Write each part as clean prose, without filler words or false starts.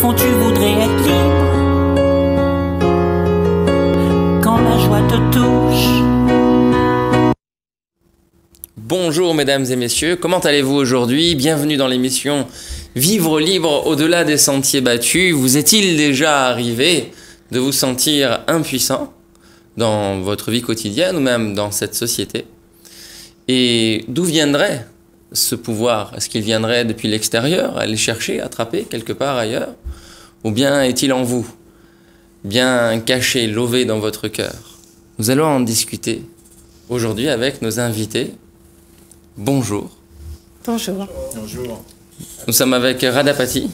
fond tu voudrais être libre quand la joie te touche. Bonjour mesdames et messieurs, comment allez-vous aujourd'hui? Bienvenue dans l'émission Vivre libre au-delà des sentiers battus. Vous est-il déjà arrivé de vous sentir impuissant dans votre vie quotidienne ou même dans cette société? Et d'où viendrait ce pouvoir? Est-ce qu'il viendrait depuis l'extérieur, aller chercher, attraper quelque part ailleurs? Ou bien est-il en vous, bien caché, lové dans votre cœur? Nous allons en discuter aujourd'hui avec nos invités. Bonjour. Bonjour. Bonjour. Nous sommes avec Radapati,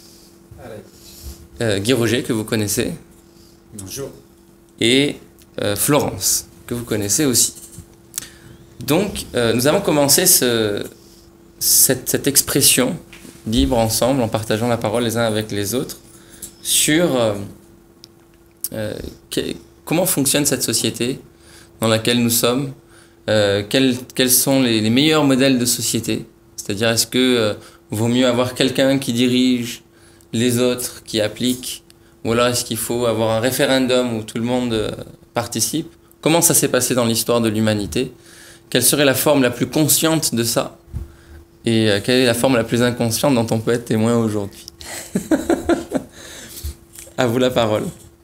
Guy Roger, que vous connaissez, Bonjour. et Florence, que vous connaissez aussi. Donc, nous allons commencer cette expression libre ensemble, en partageant la parole les uns avec les autres, sur comment fonctionne cette société dans laquelle nous sommes, quels sont les meilleurs modèles de société. C'est-à-dire, est-ce que vaut mieux avoir quelqu'un qui dirige, les autres qui appliquent, ou alors est-ce qu'il faut avoir un référendum où tout le monde participe? Comment ça s'est passé dans l'histoire de l'humanité? Quelle serait la forme la plus consciente de ça? Et quelle est la forme la plus inconsciente dont on peut être témoin aujourd'hui? À vous la parole.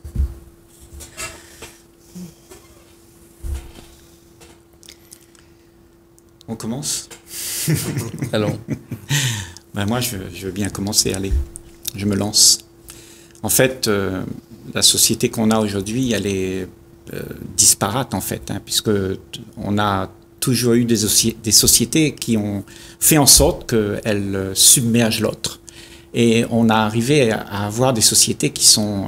On commence? Allons. Ben moi, je veux bien commencer, allez. Je me lance. En fait, la société qu'on a aujourd'hui, elle est disparate, en fait, puisque on a toujours eu des sociétés qui ont fait en sorte qu'elles submergent l'autre. Et on a arrivé à avoir des sociétés qui sont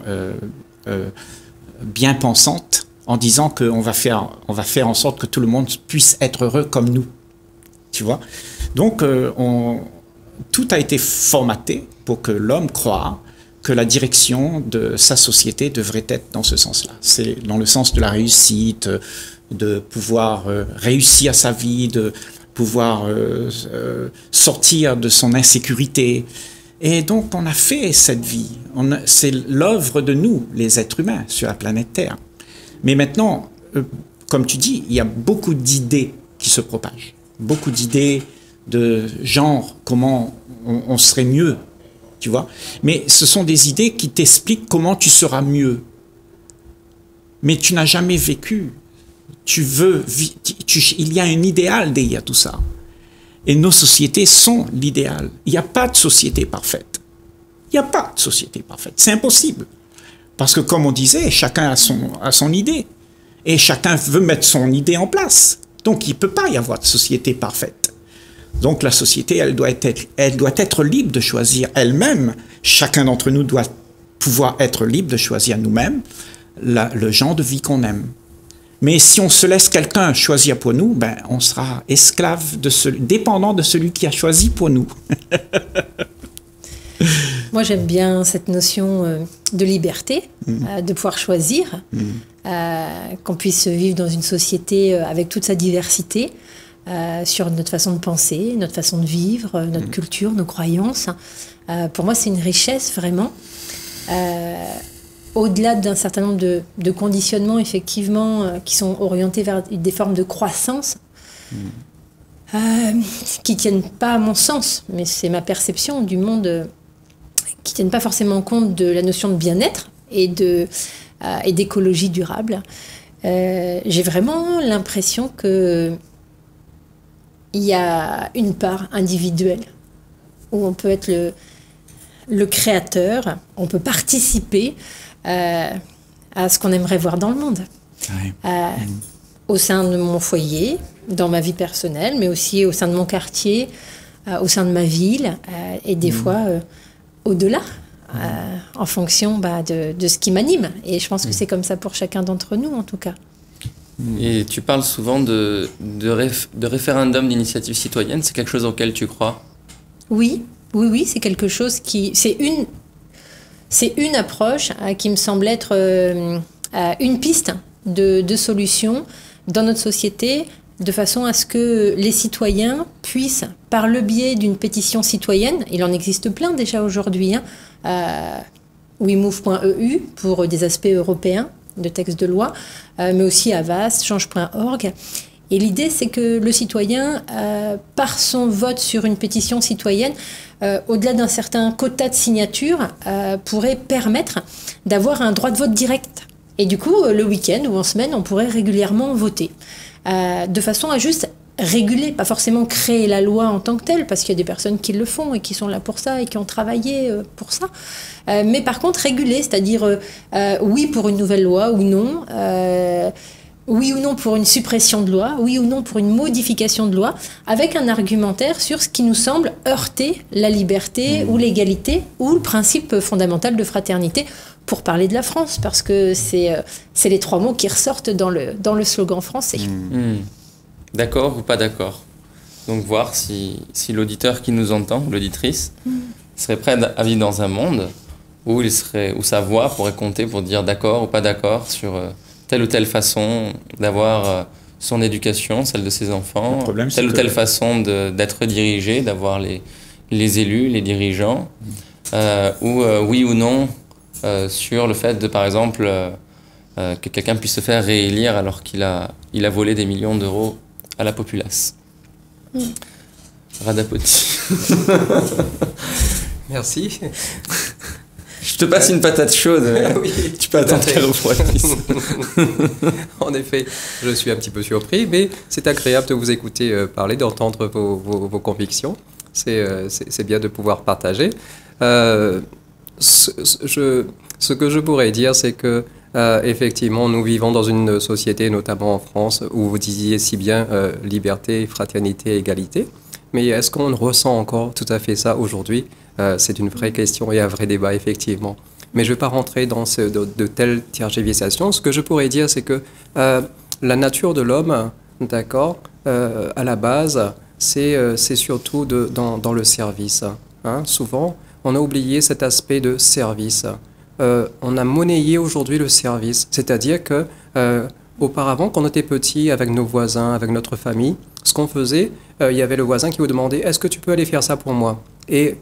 bien pensantes en disant qu'on va faire en sorte que tout le monde puisse être heureux comme nous. Tu vois? Donc, tout a été formaté pour que l'homme croie que la direction de sa société devrait être dans ce sens-là. C'est dans le sens de la réussite, de pouvoir réussir sa vie, de pouvoir sortir de son insécurité. Et donc, on a fait cette vie. C'est l'œuvre de nous, les êtres humains, sur la planète Terre. Mais maintenant, comme tu dis, il y a beaucoup d'idées qui se propagent. Beaucoup d'idées de genre, comment on serait mieux, tu vois. Mais ce sont des idées qui t'expliquent comment tu seras mieux. Mais tu n'as jamais vécu. Il y a un idéal derrière tout ça. Et nos sociétés sont l'idéal. Il n'y a pas de société parfaite. Il n'y a pas de société parfaite. C'est impossible. Parce que comme on disait, chacun a son idée. Et chacun veut mettre son idée en place. Donc il ne peut pas y avoir de société parfaite. Donc la société, elle doit être libre de choisir elle-même. Chacun d'entre nous doit pouvoir être libre de choisir nous-mêmes le genre de vie qu'on aime. Mais si on se laisse quelqu'un choisir pour nous, ben, on sera esclave, dépendant de celui qui a choisi pour nous. Moi, j'aime bien cette notion de liberté, de pouvoir choisir, qu'on puisse vivre dans une société avec toute sa diversité, sur notre façon de penser, notre façon de vivre, notre culture, nos croyances. Pour moi, c'est une richesse, vraiment. Au-delà d'un certain nombre de conditionnements, effectivement, qui sont orientés vers des formes de croissance, qui ne tiennent pas à mon sens, mais c'est ma perception du monde, qui ne tiennent pas forcément compte de la notion de bien-être et d'écologie durable. J'ai vraiment l'impression qu'il y a une part individuelle où on peut être le créateur, on peut participer à ce qu'on aimerait voir dans le monde. Ouais. Au sein de mon foyer, dans ma vie personnelle, mais aussi au sein de mon quartier, au sein de ma ville, et des fois au-delà, en fonction de ce qui m'anime. Et je pense que c'est comme ça pour chacun d'entre nous, en tout cas. Et tu parles souvent de référendum d'initiative citoyenne. C'est quelque chose auquel tu crois? Oui, c'est quelque chose qui... C'est une approche qui me semble être une piste de solution dans notre société, de façon à ce que les citoyens puissent, par le biais d'une pétition citoyenne, il en existe plein déjà aujourd'hui, wemove.eu pour des aspects européens de textes de loi, mais aussi Avast, change.org. Et l'idée, c'est que le citoyen, par son vote sur une pétition citoyenne, au-delà d'un certain quota de signatures, pourrait permettre d'avoir un droit de vote direct. Et du coup, le week-end ou en semaine, on pourrait régulièrement voter. De façon à juste réguler, pas forcément créer la loi en tant que telle, parce qu'il y a des personnes qui le font et qui sont là pour ça et qui ont travaillé pour ça. Mais par contre, réguler, c'est-à-dire oui pour une nouvelle loi ou non, oui ou non pour une suppression de loi, oui ou non pour une modification de loi, avec un argumentaire sur ce qui nous semble heurter la liberté ou l'égalité ou le principe fondamental de fraternité, pour parler de la France, parce que c'est les 3 mots qui ressortent dans le slogan français. D'accord ou pas d'accord? Donc voir si l'auditeur qui nous entend, l'auditrice, serait prêt à vivre dans un monde où sa voix pourrait compter pour dire d'accord ou pas d'accord sur telle ou telle façon d'avoir son éducation, celle de ses enfants, telle ou telle façon d'être dirigé, d'avoir les élus, les dirigeants, ou oui ou non sur le fait de, par exemple, que quelqu'un puisse se faire réélire alors qu'il a volé des millions d'euros à la populace. Radapoti. Merci. Je te passe une patate chaude. Oui, tu peux attendre qu'elle refroidisse. En effet, je suis un petit peu surpris, mais c'est agréable de vous écouter parler, d'entendre vos convictions. C'est bien de pouvoir partager. Ce que je pourrais dire, c'est que effectivement, nous vivons dans une société, notamment en France, où vous disiez si bien liberté, fraternité, égalité. Mais est-ce qu'on ressent encore tout à fait ça aujourd'hui? C'est une vraie question et un vrai débat, effectivement. Mais je ne vais pas rentrer dans de telles tergiversations. Ce que je pourrais dire, c'est que la nature de l'homme, d'accord, à la base, c'est surtout dans le service. Hein. Souvent, on a oublié cet aspect de service. On a monnayé aujourd'hui le service. C'est-à-dire que auparavant, quand on était petit, avec nos voisins, avec notre famille, ce qu'on faisait, il y avait le voisin qui vous demandait « Est-ce que tu peux aller faire ça pour moi ?» Et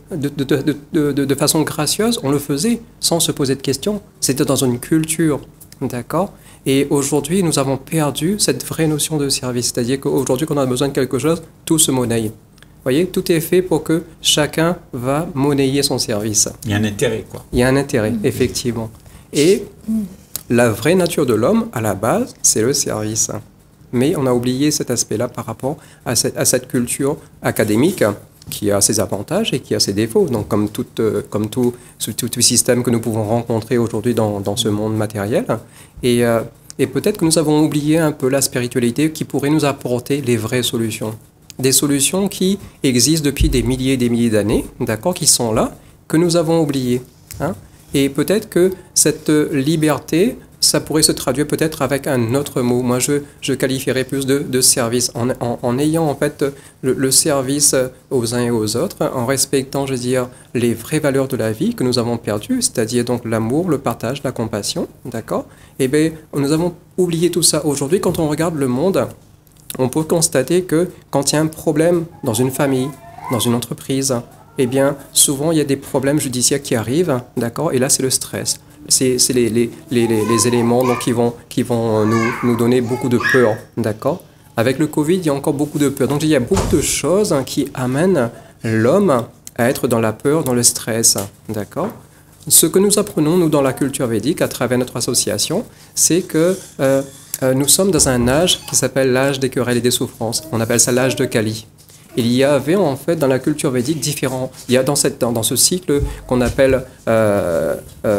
de façon gracieuse, on le faisait sans se poser de questions. C'était dans une culture, d'accord? Et aujourd'hui, nous avons perdu cette vraie notion de service. C'est-à-dire qu'aujourd'hui, quand on a besoin de quelque chose, tout se monnaie. Vous voyez, tout est fait pour que chacun va monnayer son service. Il y a un intérêt, quoi. Il y a un intérêt, effectivement. Et la vraie nature de l'homme, à la base, c'est le service. Mais on a oublié cet aspect-là par rapport à cette culture académique qui a ses avantages et qui a ses défauts. Donc, comme tout système que nous pouvons rencontrer aujourd'hui dans ce monde matériel. Et peut-être que nous avons oublié un peu la spiritualité qui pourrait nous apporter les vraies solutions. Des solutions qui existent depuis des milliers et des milliers d'années, d'accord, qui sont là, que nous avons oubliées. Hein. Et peut-être que cette liberté, ça pourrait se traduire peut-être avec un autre mot. Moi, je qualifierais plus de service, en ayant en fait le service aux uns et aux autres, en respectant, je veux dire, les vraies valeurs de la vie que nous avons perdues, c'est-à-dire donc l'amour, le partage, la compassion, d'accord. Eh bien, nous avons oublié tout ça. Aujourd'hui, quand on regarde le monde, on peut constater que quand il y a un problème dans une famille, dans une entreprise, eh bien, souvent, il y a des problèmes judiciaires qui arrivent, d'accord, et là, c'est le stress. C'est les éléments donc, qui vont nous donner beaucoup de peur, d'accord. Avec le Covid, il y a encore beaucoup de peur. Donc, il y a beaucoup de choses qui amènent l'homme à être dans la peur, dans le stress, d'accord. Ce que nous apprenons, nous, dans la culture védique, à travers notre association, c'est que nous sommes dans un âge qui s'appelle l'âge des querelles et des souffrances. On appelle ça l'âge de Kali. Il y avait en fait dans la culture védique différents. Il y a dans ce cycle qu'on appelle le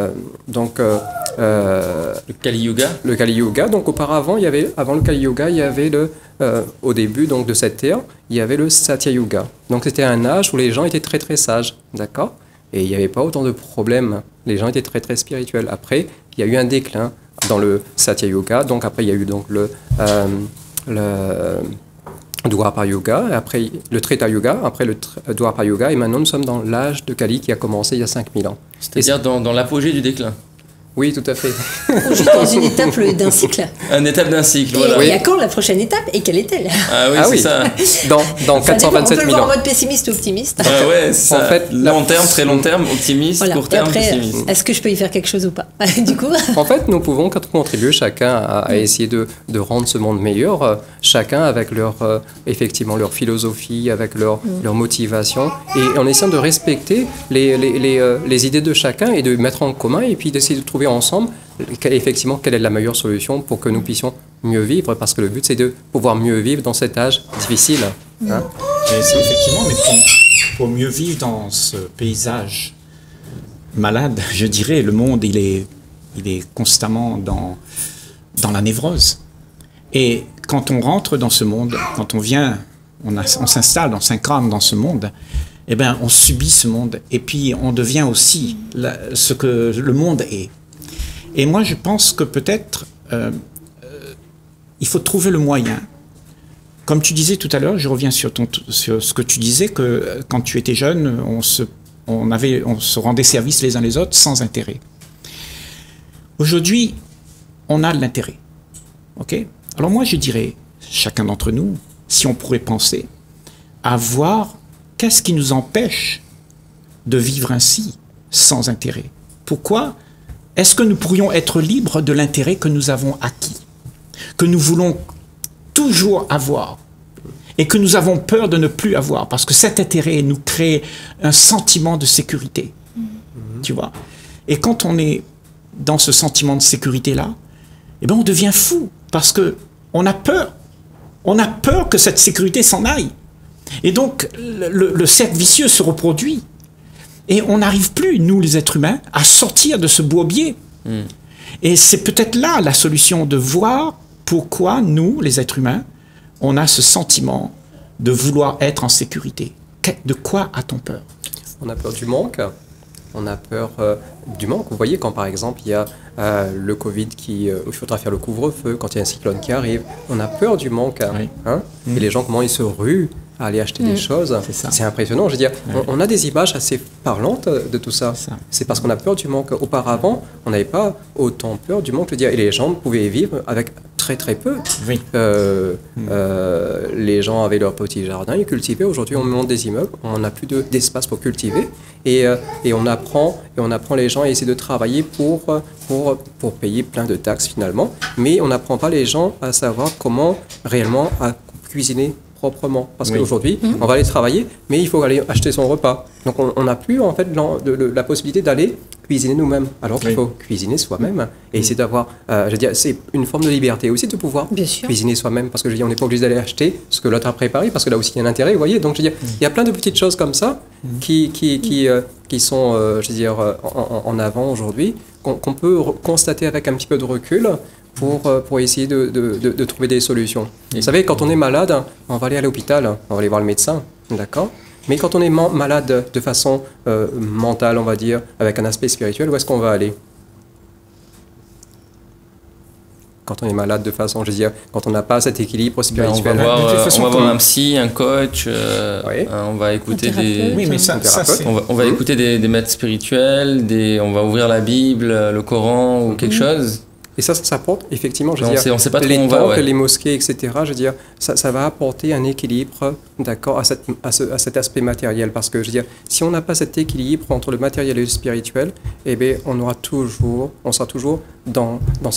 Kali Yuga. Le Kali Yuga. Donc auparavant, avant le Kali Yuga, il y avait au début donc de cette ère, il y avait le Satya Yuga. Donc c'était un âge où les gens étaient très très sages, d'accord. Et il n'y avait pas autant de problèmes. Les gens étaient très très spirituels. Après, il y a eu un déclin dans le Satya Yuga. Donc après, il y a eu donc le Dwapara Yuga, après le Treta Yuga, après le Dwapara Yuga, et maintenant nous sommes dans l'âge de Kali qui a commencé il y a 5000 ans. C'est-à-dire dans l'apogée du déclin. Oui, tout à fait. Ou juste dans une étape d'un cycle. Une étape d'un cycle, Et voilà. il y a quand la prochaine étape et quelle est-elle? Ah oui, Ah c'est oui. ça. Dans Ça dépend, on 427 peut le 000 voir en ans. mode pessimiste ou optimiste. Ah ouais, c'est ça. En fait, long terme, très long terme, optimiste, Voilà. court Et terme, après, pessimiste. est-ce que je peux y faire quelque chose ou pas? Du coup, En fait, nous pouvons contribuer chacun à essayer de rendre ce monde meilleur, chacun avec effectivement leur philosophie, avec leur motivation, et en essayant de respecter les idées de chacun et de mettre en commun, et puis d'essayer de trouver ensemble effectivement quelle est la meilleure solution pour que nous puissions mieux vivre, parce que le but c'est de pouvoir mieux vivre dans cet âge difficile. Hein. Et c'est effectivement, mais pour mieux vivre dans ce paysage malade, je dirais, le monde, il est constamment dans la névrose. Et quand on rentre dans ce monde, quand on s'installe, on s'incarne dans ce monde, eh ben, on subit ce monde. Et puis, on devient aussi ce que le monde est. Et moi, je pense que peut-être, il faut trouver le moyen. Comme tu disais tout à l'heure, je reviens sur ce que tu disais, que quand tu étais jeune, on se rendait service les uns les autres sans intérêt. Aujourd'hui, on a de l'intérêt. Ok ? Alors moi, je dirais, chacun d'entre nous, si on pourrait penser à voir qu'est-ce qui nous empêche de vivre ainsi, sans intérêt. Pourquoi est-ce que nous pourrions être libres de l'intérêt que nous avons acquis, que nous voulons toujours avoir, et que nous avons peur de ne plus avoir, parce que cet intérêt nous crée un sentiment de sécurité, tu vois. Et quand on est dans ce sentiment de sécurité-là, eh ben on devient fou, parce que on a peur que cette sécurité s'en aille. Et donc, le cercle vicieux se reproduit. Et on n'arrive plus, nous les êtres humains, à sortir de ce bourbier. Et c'est peut-être là la solution, de voir pourquoi nous, les êtres humains, on a ce sentiment de vouloir être en sécurité. De quoi a-t-on peur? On a peur du manque. On a peur du manque. Vous voyez, quand par exemple il y a le Covid où il faudra faire le couvre-feu, quand il y a un cyclone qui arrive, on a peur du manque. Oui. Hein. Et les gens, comment ils se ruent à aller acheter des choses. C'est impressionnant. Je veux dire, on a des images assez parlantes de tout ça. C'est parce qu'on a peur du manque. Auparavant, on n'avait pas autant peur du manque. Je veux dire, et les gens pouvaient vivre avec très très peu. Oui. Les gens avaient leur petit jardin, ils cultivaient. Aujourd'hui, on monte des immeubles, on n'a plus d'espace pour cultiver. Et on apprend les gens à essayer de travailler pour payer plein de taxes finalement. Mais on n'apprend pas les gens à savoir comment réellement à cuisiner proprement. Parce qu'aujourd'hui, on va aller travailler, mais il faut aller acheter son repas. Donc on n'a plus en fait la possibilité d'aller cuisiner nous-mêmes, alors qu'il faut cuisiner soi-même et essayer d'avoir, je veux dire, c'est une forme de liberté aussi de pouvoir cuisiner soi-même, parce que je veux dire, on n'est pas obligé d'aller acheter ce que l'autre a préparé, parce que là aussi il y a un intérêt, vous voyez. Donc je veux dire, il y a plein de petites choses comme ça qui sont, je veux dire, en avant aujourd'hui, qu'on peut constater avec un petit peu de recul pour essayer de trouver des solutions. Vous savez, quand on est malade, on va aller à l'hôpital, on va aller voir le médecin, d'accord ? Mais quand on est malade de façon mentale, on va dire, avec un aspect spirituel, où est-ce qu'on va aller? Quand on est malade de façon, je veux dire, quand on n'a pas cet équilibre spirituel. On va voir un psy, un coach, on va écouter des... Oui, mais ça c'est... On va écouter des maîtres spirituels, on va ouvrir la Bible, le Coran ou quelque chose. Et ça apporte, effectivement, je veux dire, on sait pas trop les où on temples, va, les mosquées, etc., je veux dire, ça va apporter un équilibre, d'accord, à cet aspect matériel. Parce que, je veux dire, si on n'a pas cet équilibre entre le matériel et le spirituel, eh bien, on sera toujours dans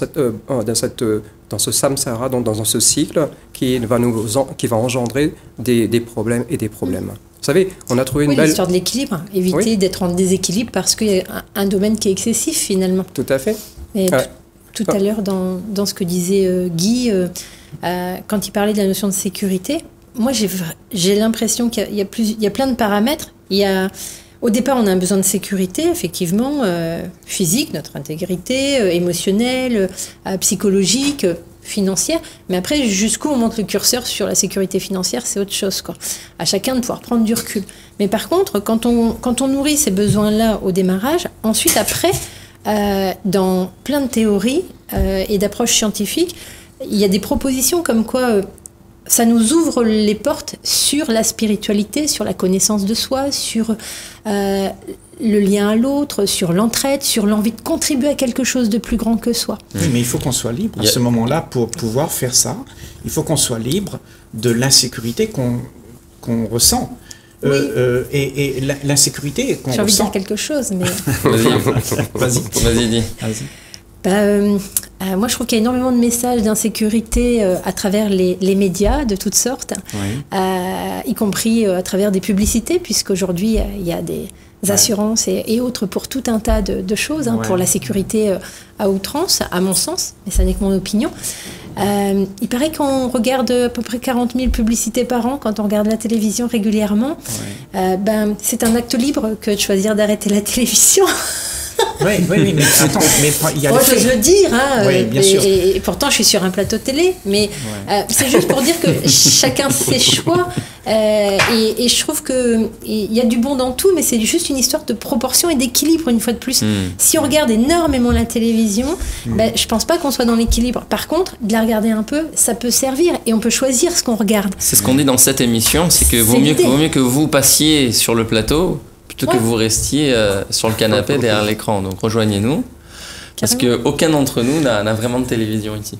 ce samsara, dans ce cycle qui va engendrer des problèmes et des problèmes. Vous savez, on a trouvé une belle... l'histoire de l'équilibre, éviter d'être en déséquilibre parce qu'il y a un domaine qui est excessif, finalement. Tout à fait. Et tout à l'heure, dans ce que disait Guy, quand il parlait de la notion de sécurité, moi j'ai l'impression qu'il y a plein de paramètres. Au départ, on a un besoin de sécurité, effectivement, physique, notre intégrité, émotionnelle, psychologique, financière. Mais après, jusqu'où on monte le curseur sur la sécurité financière, c'est autre chose, quoi. À chacun de pouvoir prendre du recul. Mais par contre, quand on nourrit ces besoins-là au démarrage, ensuite, après... dans plein de théories et d'approches scientifiques, il y a des propositions comme quoi ça nous ouvre les portes sur la spiritualité, sur la connaissance de soi, sur le lien à l'autre, sur l'entraide, sur l'envie de contribuer à quelque chose de plus grand que soi. Oui, mais il faut qu'on soit libre à ce moment-là pour pouvoir faire ça. Il faut qu'on soit libre de l'insécurité qu'on ressent. Oui. Et l'insécurité qu'on ressent... J'ai envie de dire quelque chose, mais... Vas-y, dis. Moi, je trouve qu'il y a énormément de messages d'insécurité à travers les médias de toutes sortes, y compris à travers des publicités, puisqu'aujourd'hui, il y a des assurances et autres pour tout un tas de choses, pour la sécurité à outrance, à mon sens, mais ça n'est que mon opinion. Il paraît qu'on regarde à peu près 40 000 publicités par an quand on regarde la télévision régulièrement. C'est un acte libre que de choisir d'arrêter la télévision. Oui, mais attends, il y a je veux le dire, bien sûr. Et pourtant je suis sur un plateau de télé, mais c'est juste pour dire que chacun ses choix, et je trouve qu'il y a du bon dans tout, mais c'est juste une histoire de proportion et d'équilibre une fois de plus. Si on regarde énormément la télévision, je pense pas qu'on soit dans l'équilibre. Par contre, de la regarder un peu, ça peut servir, et on peut choisir ce qu'on regarde. C'est ce qu'on dit dans cette émission, c'est que vaut mieux que vous passiez sur le plateau plutôt que vous restiez sur le canapé derrière l'écran. Donc rejoignez-nous, parce qu'aucun d'entre nous n'a vraiment de télévision ici.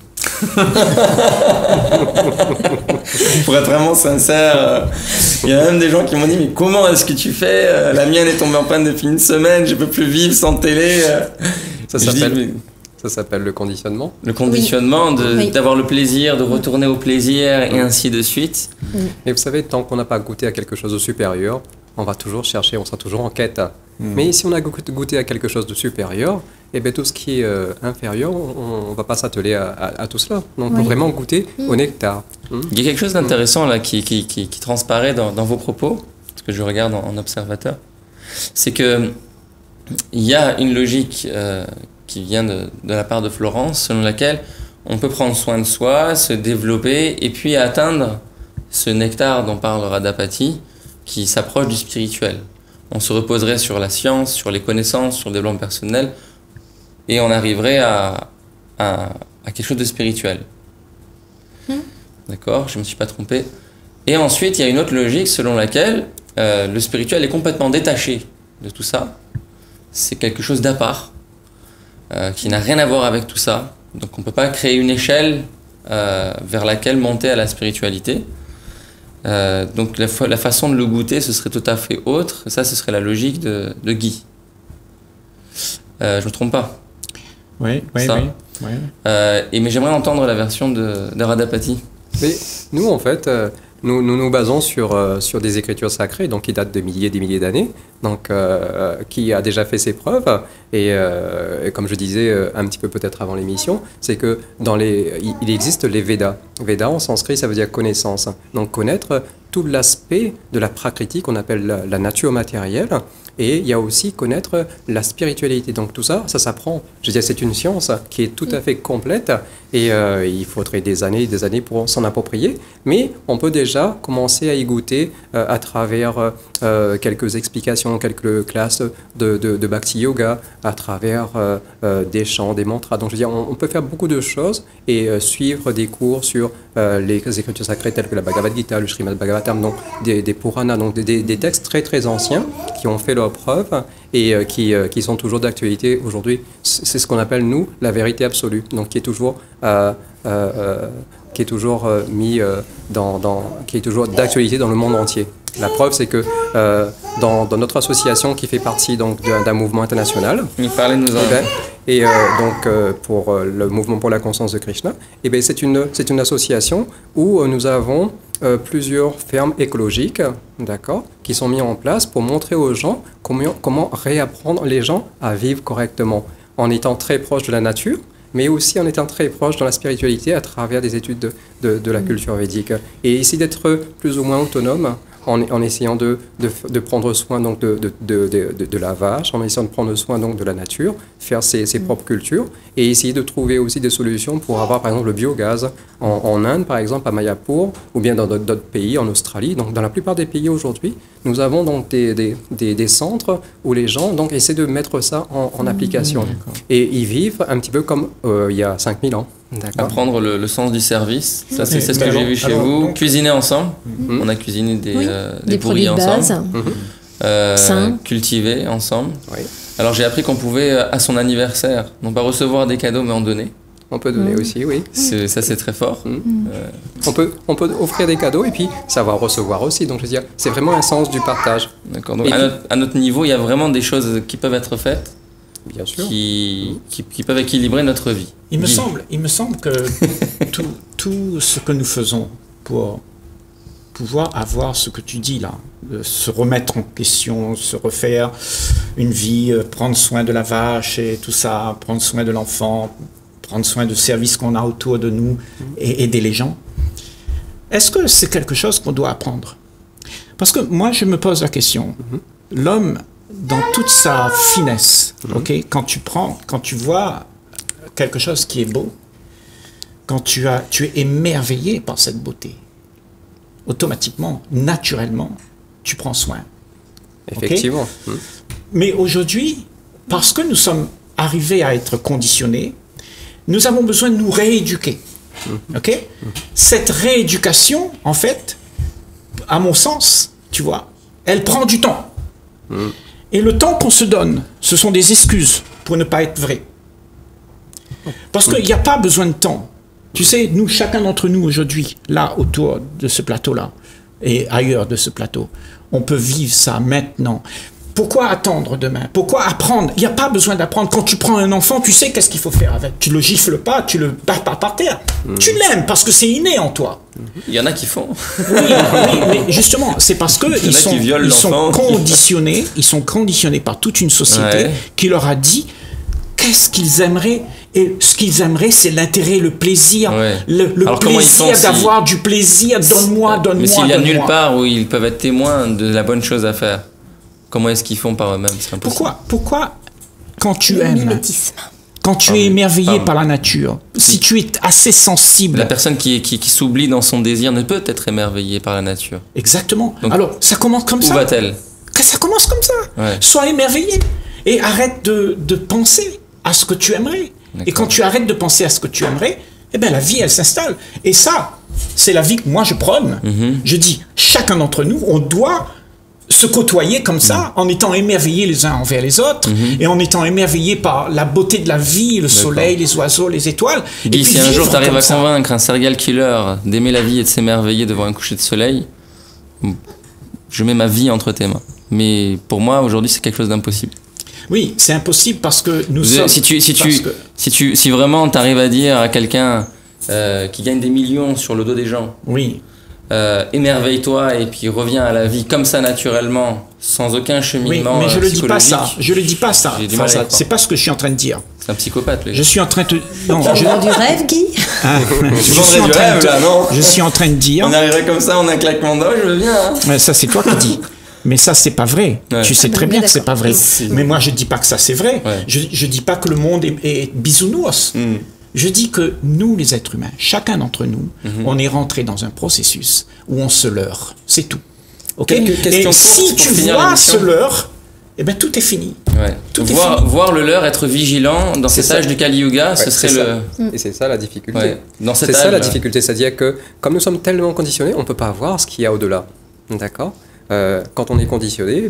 Pour être vraiment sincère, il y a même des gens qui m'ont dit « Mais comment est-ce que tu fais ? La mienne est tombée en panne depuis une semaine, je ne peux plus vivre sans télé. » Ça s'appelle le conditionnement. Le conditionnement, d'avoir le plaisir, de retourner au plaisir, et ainsi de suite. Mais vous savez, tant qu'on n'a pas goûté à quelque chose de supérieur, on va toujours chercher, on sera toujours en quête. Mais si on a goûté à quelque chose de supérieur, eh bien, tout ce qui est inférieur, on ne va pas s'atteler à tout cela. Donc, il faut vraiment goûter au nectar. Il y a quelque chose d'intéressant là qui transparaît dans vos propos, ce que je regarde en observateur. C'est qu'il y a une logique qui vient de la part de Florence, selon laquelle on peut prendre soin de soi, se développer, et puis atteindre ce nectar dont parle Radhapati, qui s'approche du spirituel. On se reposerait sur la science, sur les connaissances, sur le développement personnel, et on arriverait à quelque chose de spirituel. D'accord, je ne me suis pas trompé. Et ensuite, il y a une autre logique selon laquelle le spirituel est complètement détaché de tout ça. C'est quelque chose d'à part, qui n'a rien à voir avec tout ça. Donc on ne peut pas créer une échelle vers laquelle monter à la spiritualité. Donc la façon de le goûter, ce serait tout à fait autre. Ça, ce serait la logique de Guy. Je ne me trompe pas. Oui. Mais j'aimerais entendre la version de Radhapati. Mais nous, en fait, nous basons sur des écritures sacrées, donc qui datent de milliers et des milliers d'années, donc qui a déjà fait ses preuves. Et comme je disais un petit peu peut-être avant l'émission, c'est que il existe les Védas. Védas en sanskrit, ça veut dire connaissance. Donc connaître tout l'aspect de la prakriti qu'on appelle la nature matérielle. Et il y a aussi connaître la spiritualité. Donc tout ça, ça s'apprend. Je veux dire, c'est une science qui est tout à fait complète et il faudrait des années et des années pour s'en approprier. Mais on peut déjà commencer à y goûter à travers quelques explications, quelques classes de Bhakti Yoga, à travers des chants, des mantras. Donc je veux dire, on peut faire beaucoup de choses et suivre des cours sur les écritures sacrées telles que la Bhagavad Gita, le Srimad Bhagavatam, donc des Puranas, donc des textes très très anciens qui ont fait leur preuve et qui sont toujours d'actualité aujourd'hui. C'est ce qu'on appelle, nous, la vérité absolue, donc qui est toujours mis qui est toujours d'actualité dans le monde entier. La preuve, c'est que dans notre association qui fait partie donc d'un mouvement international, pour le mouvement pour la conscience de Krishna, c'est une association où nous avons plusieurs fermes écologiques, d'accord, qui sont mises en place pour montrer aux gens comment réapprendre les gens à vivre correctement, en étant très proche de la nature, mais aussi en étant très proche dans la spiritualité à travers des études de la culture védique. Et essayer d'être plus ou moins autonome en essayant de prendre soin donc de la vache, en essayant de prendre soin donc de la nature, faire ses propres cultures et essayer de trouver aussi des solutions pour avoir par exemple le biogaz en Inde par exemple à Mayapur ou bien dans d'autres pays en Australie. Donc dans la plupart des pays aujourd'hui, nous avons donc des centres où les gens donc essaient de mettre ça en application et ils vivent un petit peu comme il y a 5000 ans. D'accord. apprendre le sens du service. Ça, c'est ce que Mais j'ai alors- vu chez alors, vous. donc- Cuisiner ensemble. On a cuisiné des, Oui, des produits pourris de base. ensemble. Mhm. Sains. Cultiver ensemble. Oui. Alors j'ai appris qu'on pouvait, à son anniversaire, non pas recevoir des cadeaux, mais en donner. On peut donner aussi, oui. Ça, c'est très fort. On peut offrir des cadeaux et puis savoir recevoir aussi. Donc, je veux dire, c'est vraiment un sens du partage. D'accord. Donc Et à notre niveau, il y a vraiment des choses qui peuvent être faites, Bien sûr. qui peuvent équilibrer notre vie. Il me Guy. semble que tout ce que nous faisons pour pouvoir avoir ce que tu dis là, de se remettre en question, se refaire une vie, prendre soin de la vache et tout ça, prendre soin de l'enfant, prendre soin du service qu'on a autour de nous et aider les gens. Est-ce que c'est quelque chose qu'on doit apprendre? Parce que moi, je me pose la question. L'homme, dans toute sa finesse, ok, quand tu vois quelque chose qui est beau, quand tu es émerveillé par cette beauté, automatiquement, naturellement, tu prends soin. Effectivement. Mais aujourd'hui, parce que nous sommes arrivés à être conditionnés, nous avons besoin de nous rééduquer. Ok? Cette rééducation, en fait, à mon sens, tu vois, elle prend du temps. Et le temps qu'on se donne, ce sont des excuses pour ne pas être vrai. Parce qu'il n'y a pas besoin de temps. Tu sais, nous, chacun d'entre nous aujourd'hui, là, autour de ce plateau-là, et ailleurs de ce plateau, on peut vivre ça maintenant. Pourquoi attendre demain? Pourquoi apprendre? Il n'y a pas besoin d'apprendre. Quand tu prends un enfant, tu sais qu'est-ce qu'il faut faire avec. Tu le gifles pas, tu le bats pas par terre. Tu l'aimes parce que c'est inné en toi. Il y en a qui font. Oui, mais justement, c'est parce que y en a qui violent ils sont l'enfant. conditionnés par toute une société Ouais. qui leur a dit qu'est-ce qu'ils aimeraient. Et ce qu'ils aimeraient, c'est l'intérêt, le plaisir, Ouais. le Alors, comment ils plaisir font si- d'avoir du plaisir. Donne-moi. Mais s'il y a nulle donne-moi. part où ils peuvent être témoins de la bonne chose à faire, comment est-ce qu'ils font par eux-mêmes? C'est impossible. Pourquoi quand tu Le aimes, mimétisme. quand tu Pardon. es émerveillé Pardon. par la nature, si tu es assez sensible, La personne qui s'oublie dans son désir ne peut être émerveillée par la nature. exactement. Donc, Alors, ça commence comme Où ça. va-t-elle? Que ça commence comme ça. Ouais. Sois émerveillé et arrête de penser à ce que tu aimerais. Et D'accord. quand tu arrêtes de penser à ce que tu aimerais, eh bien la vie, elle s'installe. Et ça, c'est la vie que moi je prône. Je dis, chacun d'entre nous, on doit se côtoyer comme ça, en étant émerveillés les uns envers les autres, et en étant émerveillés par la beauté de la vie, le soleil, les oiseaux, les étoiles. Et Guy, puis si un jour vivre tu arrives comme à ça. convaincre un serial killer d'aimer la vie et de s'émerveiller devant un coucher de soleil, je mets ma vie entre tes mains. Mais pour moi, aujourd'hui, c'est quelque chose d'impossible. Oui, c'est impossible parce que nous sommes... Si vraiment tu arrives à dire à quelqu'un qui gagne des millions sur le dos des gens, Oui, émerveille-toi et puis reviens à la vie comme ça naturellement, sans aucun oui, cheminement mais je le dis pas ça. psychologique. Je le dis pas ça. J'ai du mal à y croire. C'est pas ce que je suis en train de dire. C'est un psychopathe, le Je gars. suis en train de... Non, Tu vends du rêve, Guy? Tu vendrais du rêve, là, non? Je suis en train de dire... On arriverait comme ça en un claquement de doigts, je veux bien. Hein. Mais ça, c'est toi qui dis. Mais ça, c'est pas vrai. Ouais. Tu sais Ah ben, très on est bien que c'est pas d'accord. vrai. Mais moi, je dis pas que ça, c'est vrai. Ouais. Je dis pas que le monde est bisounours. Je dis que nous, les êtres humains, chacun d'entre nous, on est rentré dans un processus où on se leurre. C'est tout. Ok. Quelques questions Et si courtes pour tu finir vois l'émission. ce leurre, eh ben tout est fini. Ouais. Tout est Voir le leur, être vigilant dans C'est cet ça. âge du Kali Yuga, Ouais, ce serait c'est le. ça. Et c'est ça la difficulté. Ouais. Dans cet C'est ça âge, la difficulté, c'est-à-dire que comme nous sommes tellement conditionnés, on ne peut pas voir ce qu'il y a au-delà. D'accord? Quand on est conditionné,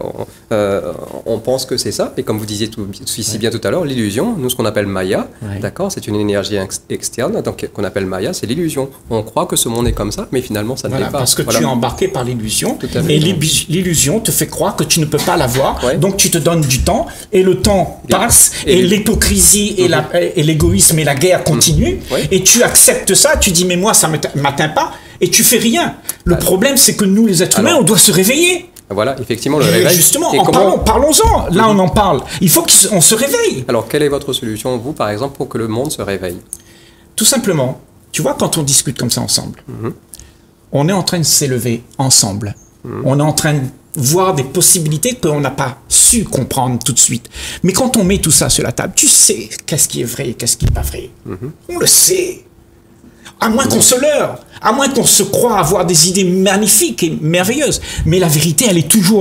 on pense que c'est ça. Et comme vous disiez si bien tout à l'heure, l'illusion, nous ce qu'on appelle Maya, Ouais. d'accord, c'est une énergie externe, donc qu'on appelle Maya, c'est l'illusion. On croit que ce monde est comme ça, mais finalement ça ne Voilà, l'est pas. parce que Voilà. tu es embarqué par l'illusion, Tout à fait. et l'illusion te fait croire que tu ne peux pas l'avoir, Ouais. donc tu te donnes du temps, et le temps passe, et l'hypocrisie, et l'égoïsme et la guerre continuent, Ouais. et tu acceptes ça, tu dis mais moi ça ne m'atteint pas, et tu fais rien. Le problème c'est que nous les êtres humains, Alors. on doit se réveiller. Voilà, effectivement, le Et réveil. justement, Et parlons-en, là on en parle. Il faut qu'on se réveille. Alors, quelle est votre solution, vous, par exemple, pour que le monde se réveille? Tout simplement, tu vois, quand on discute comme ça ensemble, on est en train de s'élever ensemble. On est en train de voir des possibilités qu'on n'a pas su comprendre tout de suite. Mais quand on met tout ça sur la table, tu sais qu'est-ce qui est vrai et qu'est-ce qui n'est pas vrai. On le sait. À moins qu'on se leurre, à moins qu'on se croie avoir des idées magnifiques et merveilleuses. Mais la vérité, elle est toujours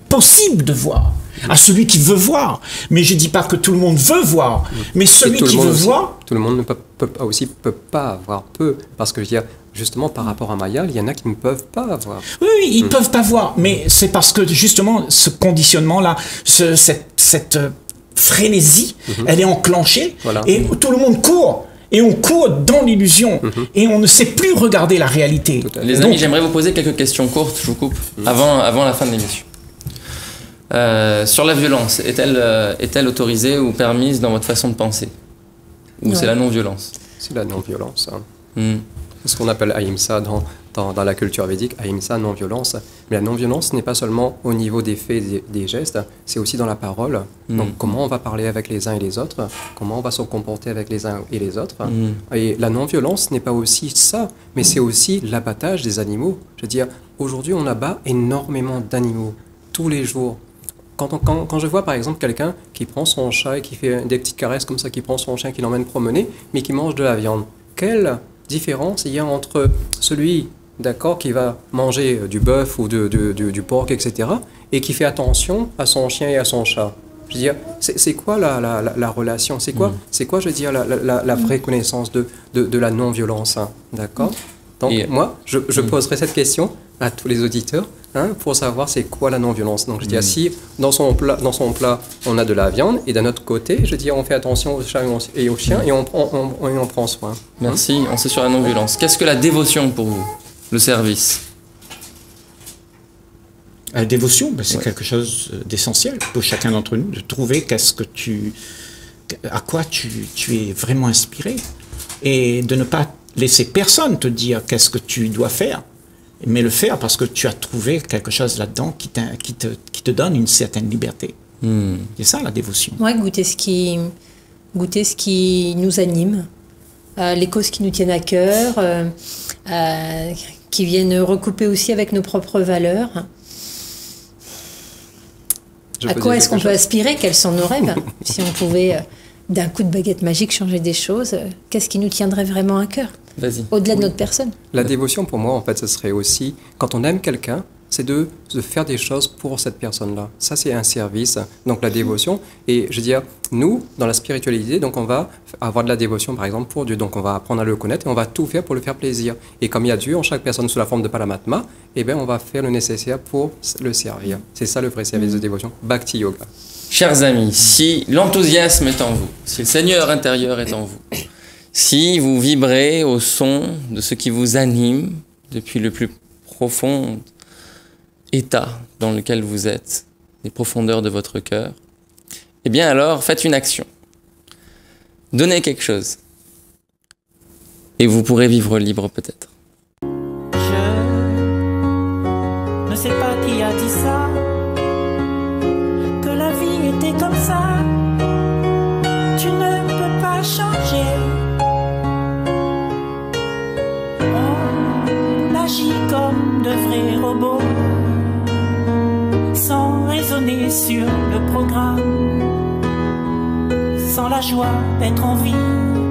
possible de voir, à celui qui veut voir. Mais je dis pas que tout le monde veut voir, mais celui qui veut voir... Tout le monde ne peut pas avoir peu, parce que je veux dire, justement par rapport à Maya, il y en a qui ne peuvent pas voir. Oui, ils peuvent pas voir, mais c'est parce que justement ce conditionnement-là, cette frénésie, elle est enclenchée, et tout le monde court. Et on court dans l'illusion, et on ne sait plus regarder la réalité. Les amis, j'aimerais vous poser quelques questions courtes, je vous coupe, avant la fin de l'émission. Sur la violence, est-elle autorisée ou permise dans votre façon de penser? Ou c'est la non-violence? C'est la non-violence. C'est ce qu'on appelle Ahimsa dans la culture védique, Ahimsa, non-violence. Mais la non-violence n'est pas seulement au niveau des faits et des gestes, c'est aussi dans la parole. Donc comment on va parler avec les uns et les autres, comment on va se comporter avec les uns et les autres. Et la non-violence n'est pas aussi ça, mais c'est aussi l'abattage des animaux. Je veux dire, aujourd'hui on abat énormément d'animaux, tous les jours. Quand je vois par exemple quelqu'un qui prend son chat et qui fait des petites caresses comme ça, qui prend son chien, qui l'emmène promener, mais qui mange de la viande, quelle différence il y a entre celui, d'accord, qui va manger du bœuf ou du porc, etc., et qui fait attention à son chien et à son chat? Je veux dire, c'est quoi la relation? C'est quoi, je veux dire, la vraie connaissance de la non-violence, hein, d'accord? Donc moi, je poserai cette question à tous les auditeurs, hein, pour savoir c'est quoi la non-violence. Donc je dis, si dans son plat, on a de la viande, et d'un autre côté, je dis, on fait attention aux chats et aux chiens, et on prend soin. Merci, on sait sur la non-violence. Qu'est-ce que la dévotion pour vous? Le service? La dévotion, c'est quelque chose d'essentiel pour chacun d'entre nous, de trouver à quoi tu es vraiment inspiré, et de ne pas laisser personne te dire qu'est-ce que tu dois faire, mais le faire parce que tu as trouvé quelque chose là-dedans qui te donne une certaine liberté. C'est ça la dévotion. Ouais, goûter ce qui nous anime, les causes qui nous tiennent à cœur, qui viennent recouper aussi avec nos propres valeurs. À quoi est-ce qu'on peut aspirer? Quels sont nos rêves? Si on pouvait, d'un coup de baguette magique, changer des choses, qu'est-ce qui nous tiendrait vraiment à cœur? Au-delà de notre personne. La dévotion, pour moi, en fait, ce serait aussi, quand on aime quelqu'un, c'est de faire des choses pour cette personne-là. Ça, c'est un service. Donc, la dévotion. Et je veux dire, nous, dans la spiritualité, donc on va avoir de la dévotion, par exemple, pour Dieu. Donc, on va apprendre à le connaître et on va tout faire pour le faire plaisir. Et comme il y a Dieu en chaque personne sous la forme de Paramatma, eh bien, on va faire le nécessaire pour le servir. C'est ça le vrai service de dévotion. Bhakti Yoga. Chers amis, si l'enthousiasme est en vous, si le Seigneur intérieur est en vous, si vous vibrez au son de ce qui vous anime depuis le plus profond état dans lequel vous êtes, les profondeurs de votre cœur, eh bien alors faites une action. Donnez quelque chose. Et vous pourrez vivre libre peut-être. Je ne sais pas qui a dit ça, que la vie était comme ça. Tu ne peux pas changer. On agit comme de vrais robots, sans raisonner sur le programme, sans la joie d'être en vie.